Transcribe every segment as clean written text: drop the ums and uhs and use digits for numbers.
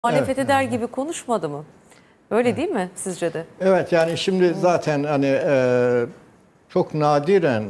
muhalefet eder gibi konuşmadı mı? Öyle değil mi sizce de? Evet, yani şimdi zaten hani çok nadiren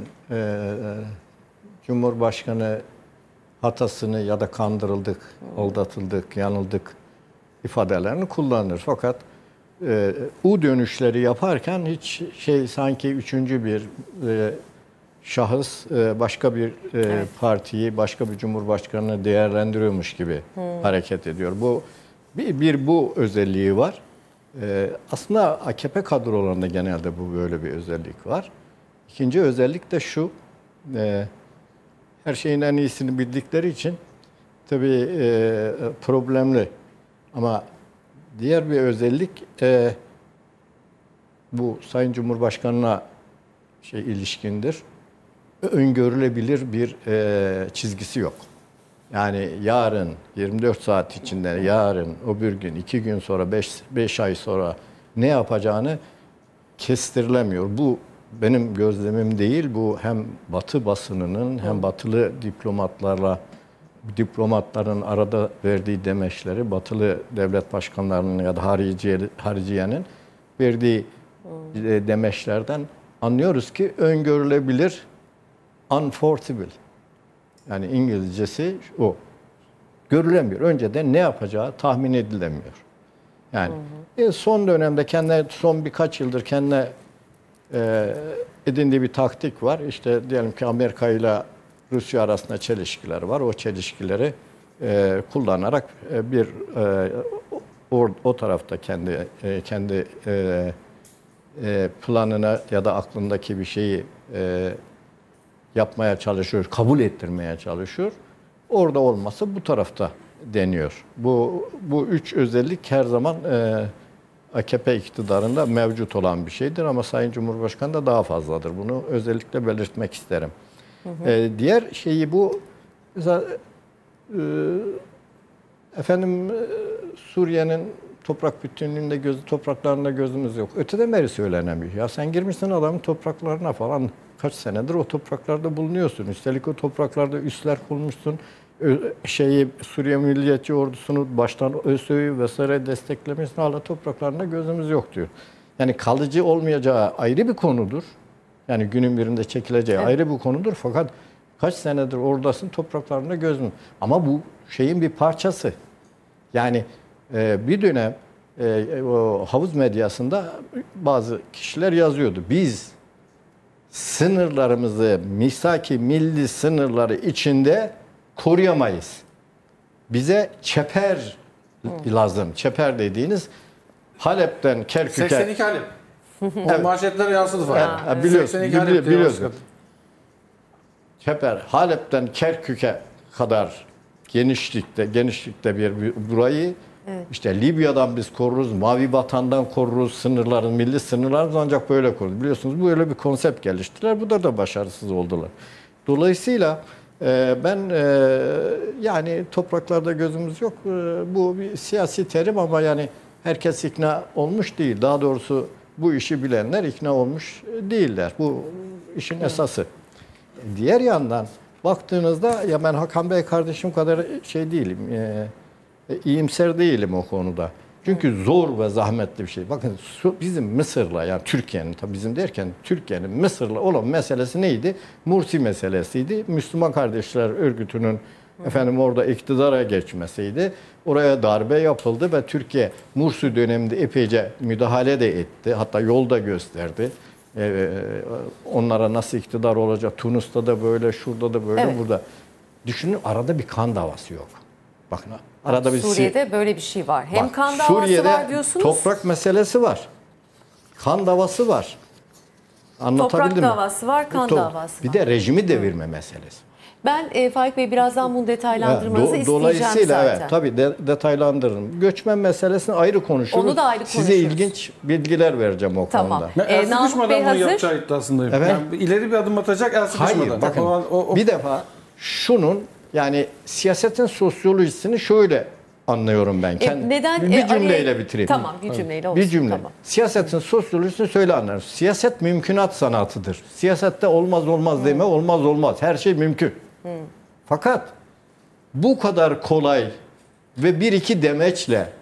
Cumhurbaşkanı hatasını ya da kandırıldık, aldatıldık, yanıldık ifadelerini kullanır. Fakat U dönüşleri yaparken hiç sanki üçüncü bir şahıs başka bir partiyi, başka bir cumhurbaşkanını değerlendiriyormuş gibi hareket ediyor. Bu bu özelliği var. Aslında AKP kadrolarında genelde bu böyle bir özellik var. İkinci özellik de şu, her şeyin en iyisini bildikleri için tabii problemli. Ama diğer bir özellik bu Sayın Cumhurbaşkanı'na ilişkindir. Öngörülebilir bir çizgisi yok. Yani yarın 24 saat içinde, yarın, öbür gün, 2 gün sonra, 5 ay sonra ne yapacağını kestirilemiyor. Bu benim gözlemim değil. Bu hem Batı basınının hem batılı diplomatların arada verdiği demeçleri, batılı devlet başkanlarının ya da hariciyenin verdiği demeçlerden anlıyoruz ki öngörülebilir, unforeseeable. Yani İngilizcesi o. Görülemiyor. Önceden ne yapacağı tahmin edilemiyor. Yani son dönemde son birkaç yıldır kendine edindiği bir taktik var. İşte diyelim ki Amerika ile Rusya arasında çelişkiler var. O çelişkileri kullanarak o tarafta kendi planına ya da aklındaki bir şeyi yapmaya çalışıyor, kabul ettirmeye çalışıyor. Orada olmasa bu tarafta deniyor. Bu üç özellik her zaman AKP iktidarında mevcut olan bir şeydir ama Sayın Cumhurbaşkanı da daha fazladır. Bunu özellikle belirtmek isterim. Diğer şeyi bu mesela, Suriye'nin toprak bütünlüğünde topraklarında gözümüz yok. Öteden beri söylenemiyor. Ya sen girmişsin adamın topraklarına falan, kaç senedir o topraklarda bulunuyorsun. Üstelik o topraklarda üsler kurmuşsun. Suriye Milliyetçi Ordusu'nu baştan ÖSO'yu vesaire desteklemişsin. Hala topraklarında gözümüz yok diyor. Yani kalıcı olmayacağı ayrı bir konudur. Yani günün birinde çekileceği ayrı bir konudur. Fakat kaç senedir oradasın, topraklarında gözüm. Ama bu şeyin bir parçası. Yani bir dönem o havuz medyasında bazı kişiler yazıyordu. Biz sınırlarımızı, misaki milli sınırları içinde koruyamayız. Bize çeper lazım. Çeper dediğiniz Halep'ten Kerkük'e... 82 Halep. O manşetlere yansıdı falan. Biliyorsun. Çeper, Halep'ten Kerkük'e kadar genişlikte bir burayı işte Libya'dan biz koruruz, Mavi Vatan'dan koruruz, milli sınırlarımız ancak böyle koruruz. Biliyorsunuz böyle bir konsept geliştirdiler. Bu da başarısız oldular. Dolayısıyla ben yani topraklarda gözümüz yok. Bu bir siyasi terim ama yani herkes ikna olmuş değil. Daha doğrusu bu işi bilenler ikna olmuş değiller. Bu işin esası. Diğer yandan baktığınızda ya ben Hakan Bey kardeşim kadar değilim. İyimser değilim o konuda. Çünkü zor ve zahmetli bir şey. Bakın bizim Mısır'la, yani Türkiye'nin, tabii bizim derken Türkiye'nin Mısır'la olan meselesi neydi? Mursi meselesiydi. Müslüman Kardeşler Örgütü'nün orada iktidara geçmesiydi. Oraya darbe yapıldı ve Türkiye Mursi döneminde epeyce müdahale de etti. Hatta yolda gösterdi. Onlara nasıl iktidar olacak? Tunus'ta da böyle, şurada da böyle, burada. Düşünün, arada bir kan davası yok. Bakın, arada Suriye'de böyle bir şey var. Hem kan davası Suriye'de var diyorsunuz. Toprak meselesi var. Kan davası var. Anlatabildim mi? Toprak davası var, kan davası var. Bir de rejimi devirme meselesi. Ben Faik Bey birazdan bunu detaylandırmanızı isteyeceğim dolayısıyla zaten. Evet, tabii detaylandırırım. Göçmen meselesini ayrı konuşuruz. Onu da ayrı konuşuruz. Size ilginç bilgiler vereceğim o konuda. El Namık Bey sıkışmadan bunu hazır. yapacağı iddiasındayım. Evet. Yani ileri bir adım atacak, el sıkışmadan. Hayır, bakın bir defa şunun, yani siyasetin sosyolojisini şöyle anlıyorum ben. Bir cümleyle bitireyim. Tamam, bir cümleyle olsun. Bir cümle. Tamam. Siyasetin sosyolojisini şöyle anlarız. Siyaset mümkünat sanatıdır. Siyasette olmaz deme, olmaz. Her şey mümkün. Fakat bu kadar kolay ve bir iki demeçle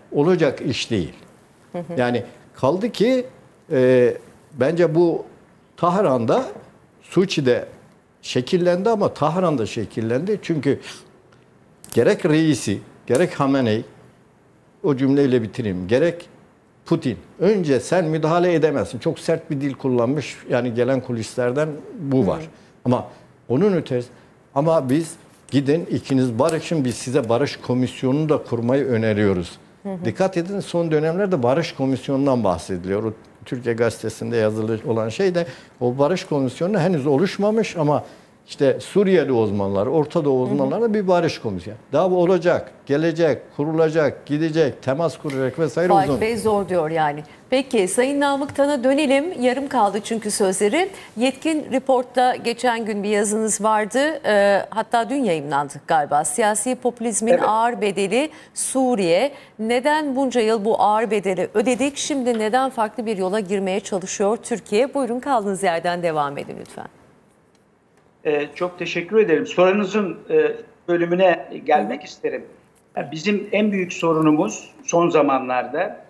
olacak iş değil. Yani kaldı ki bence bu Tahran'da, Suçi'de şekillendi ama Tahran'da şekillendi. Çünkü gerek reisi, gerek Hamenei, o cümleyle bitireyim, gerek Putin, önce sen müdahale edemezsin. Çok sert bir dil kullanmış. Yani gelen kulislerden bu var. Ama onun ötesi, ama biz gidin ikiniz barışın, biz size barış komisyonunu da kurmayı öneriyoruz. Dikkat edin, son dönemlerde barış komisyonundan bahsediliyor. O Türkiye Gazetesi'nde yazılı olan şey de, o barış komisyonu henüz oluşmamış ama işte Suriyeli uzmanlar, Orta Doğu uzmanları bir barış komisyonu. Daha bu olacak, gelecek, kurulacak, gidecek, temas kuracak vesaire uzun. Faik Bey zor diyor yani. Peki Sayın Namık Tan'a dönelim. Yarım kaldı çünkü sözleri. Yetkin Report'ta geçen gün bir yazınız vardı. Hatta dün yayımlandı galiba. Siyasi popülizmin ağır bedeli Suriye. Neden bunca yıl bu ağır bedeli ödedik? Şimdi neden farklı bir yola girmeye çalışıyor Türkiye? Buyurun, kaldığınız yerden devam edin lütfen. Çok teşekkür ederim. Sorunuzun bölümüne gelmek isterim. Bizim en büyük sorunumuz son zamanlarda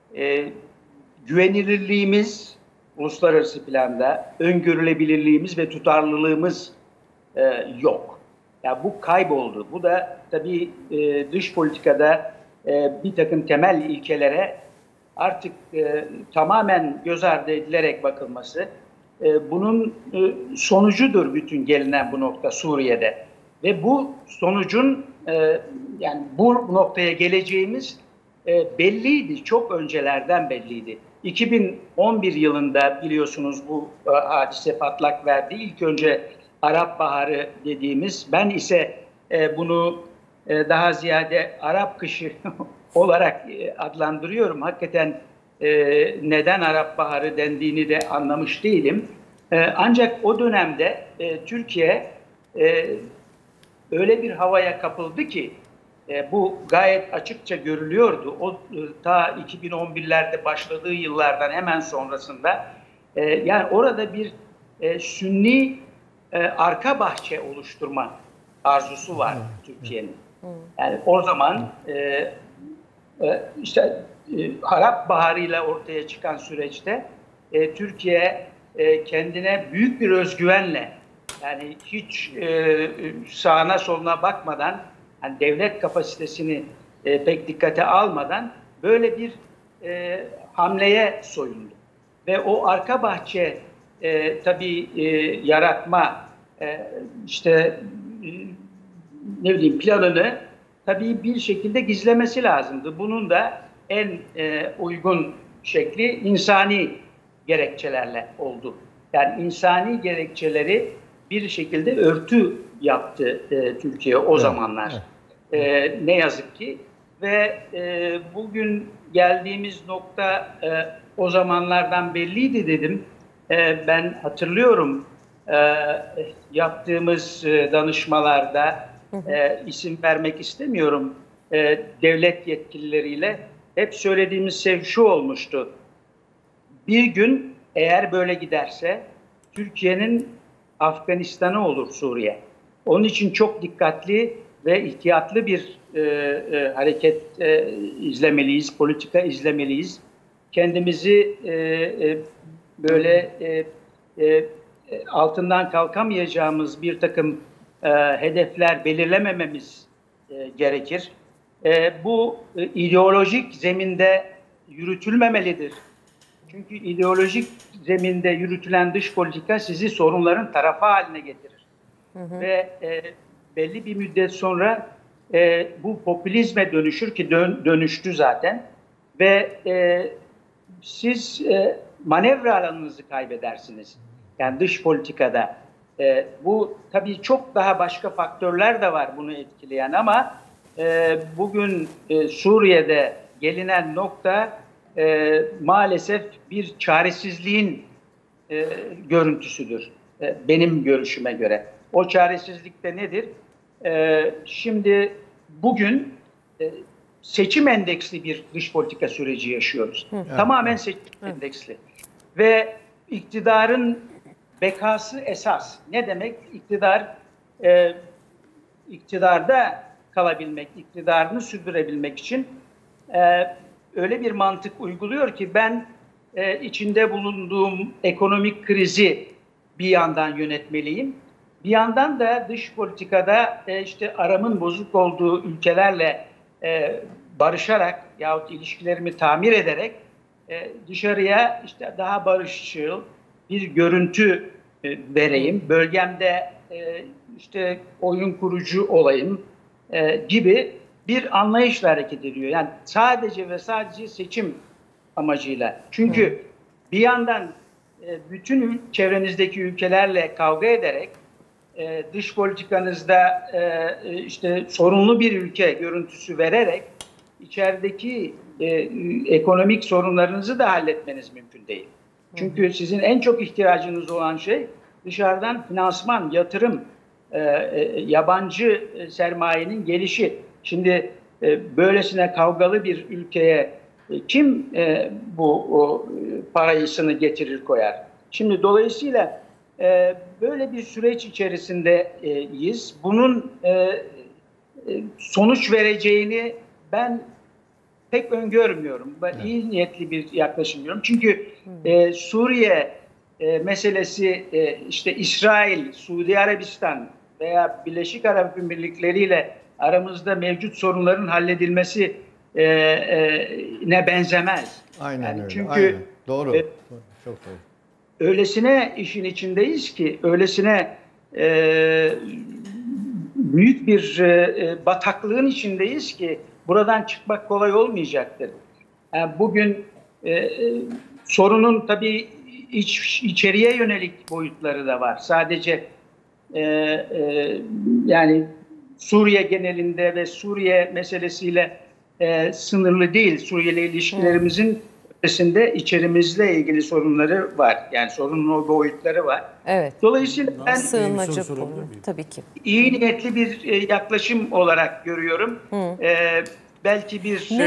güvenilirliğimiz, uluslararası planda öngörülebilirliğimiz ve tutarlılığımız yok. Ya bu kayboldu. Bu da tabii dış politikada bir takım temel ilkelere artık tamamen göz ardı edilerek bakılması. Bunun sonucudur bütün gelinen bu nokta Suriye'de. Ve bu sonucun yani bu noktaya geleceğimiz belliydi. Çok öncelerden belliydi. 2011 yılında biliyorsunuz bu hadise patlak verdi. İlk önce Arap Baharı dediğimiz, ben ise bunu daha ziyade Arap kışı olarak adlandırıyorum. Hakikaten neden Arap Baharı dendiğini de anlamış değilim. Ancak o dönemde Türkiye öyle bir havaya kapıldı ki bu gayet açıkça görülüyordu. O ta 2011'lerde başladığı yıllardan hemen sonrasında yani orada bir Sünni arka bahçe oluşturma arzusu var Türkiye'nin. Yani o zaman işte Arap Baharı ile ortaya çıkan süreçte Türkiye kendine büyük bir özgüvenle, yani hiç sağına soluna bakmadan, yani devlet kapasitesini pek dikkate almadan böyle bir hamleye soyundu. Ve o arka bahçe tabii yaratma işte ne bileyim planını tabii bir şekilde gizlemesi lazımdı. Bunun da en uygun şekli insani gerekçelerle oldu. Yani insani gerekçeleri bir şekilde örtü yaptı Türkiye o zamanlar. Ne yazık ki. Ve bugün geldiğimiz nokta o zamanlardan belliydi dedim. Ben hatırlıyorum yaptığımız danışmalarda, isim vermek istemiyorum, devlet yetkilileriyle hep söylediğimiz şey şu olmuştu. Bir gün eğer böyle giderse Türkiye'nin Afganistan'ı olur Suriye. Onun için çok dikkatli ve ihtiyatlı bir hareket izlemeliyiz, politika izlemeliyiz. Kendimizi böyle altından kalkamayacağımız bir takım hedefler belirlemememiz gerekir. Bu ideolojik zeminde yürütülmemelidir. Çünkü ideolojik zeminde yürütülen dış politika sizi sorunların tarafı haline getirir. Ve belli bir müddet sonra bu popülizme dönüşür ki dönüştü zaten. Ve siz manevra alanınızı kaybedersiniz. Yani dış politikada. Bu tabii çok daha başka faktörler de var bunu etkileyen ama bugün Suriye'de gelinen nokta maalesef bir çaresizliğin görüntüsüdür. Benim görüşüme göre. O çaresizlik de nedir? Şimdi bugün seçim endeksli bir dış politika süreci yaşıyoruz. Tamamen seçim endeksli. Ve iktidarın bekası esas. Ne demek? İktidarda kalabilmek, iktidarını sürdürebilmek için öyle bir mantık uyguluyor ki ben içinde bulunduğum ekonomik krizi bir yandan yönetmeliyim. Bir yandan da dış politikada işte aramın bozuk olduğu ülkelerle barışarak yahut ilişkilerimi tamir ederek dışarıya işte daha barışçıl bir görüntü vereyim. Bölgemde işte oyun kurucu olayım gibi bir anlayışla hareket ediyor. Yani sadece ve sadece seçim amacıyla. Çünkü bir yandan bütün çevrenizdeki ülkelerle kavga ederek dış politikanızda işte sorunlu bir ülke görüntüsü vererek içerideki ekonomik sorunlarınızı da halletmeniz mümkün değil. Çünkü sizin en çok ihtiyacınız olan şey dışarıdan finansman, yatırım, yabancı sermayenin gelişi. Şimdi böylesine kavgalı bir ülkeye kim bu parasını getirir koyar? Şimdi dolayısıyla böyle bir süreç içerisindeyiz. Bunun sonuç vereceğini ben pek öngörmüyorum. Ben iyi niyetli bir yaklaşım diyorum. Çünkü Suriye meselesi işte İsrail, Suudi Arabistan veya Birleşik Arap Emirlikleri ile aramızda mevcut sorunların halledilmesi ne benzemez. Aynen yani öyle. çünkü aynen. Doğru. Çok doğru. Öylesine işin içindeyiz ki, öylesine büyük bir bataklığın içindeyiz ki buradan çıkmak kolay olmayacaktır. Yani bugün sorunun tabii içeriye yönelik boyutları da var. Sadece yani Suriye genelinde ve Suriye meselesiyle sınırlı değil. Suriye ile ilişkilerimizin ötesinde içerimizle ilgili sorunları var. Yani sorunun o boyutları var. Evet. Dolayısıyla ben Sığınmacı konu tabii ki. iyi niyetli bir yaklaşım olarak görüyorum. Belki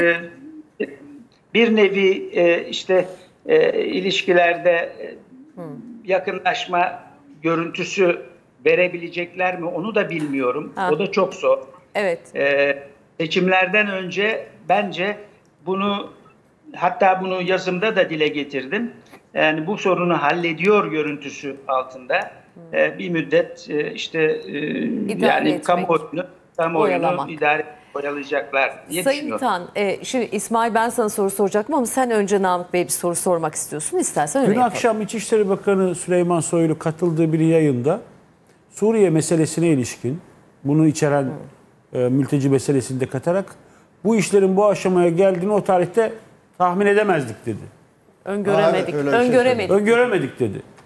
bir nevi işte ilişkilerde yakınlaşma görüntüsü verebilecekler mi onu da bilmiyorum. O da çok zor. Evet. Seçimlerden önce bence hatta bunu yazımda da dile getirdim. Yani bu sorunu hallediyor görüntüsü altında bir müddet işte yani kamuoyunu idare oyalayacaklar diye Sayın düşünüyorum. Tan, şimdi İsmail ben sana soru soracaktım ama sen önce Namık Bey bir soru sormak istiyorsun. İstersen öyle Dün yapalım. akşam İçişleri Bakanı Süleyman Soylu katıldığı bir yayında Suriye meselesine ilişkin bunu içeren mülteci meselesini de katarak bu işlerin bu aşamaya geldiğini o tarihte tahmin edemezdik dedi. Öngöremedik. öyle bir şey Öngöremedik. Öngöremedik dedi.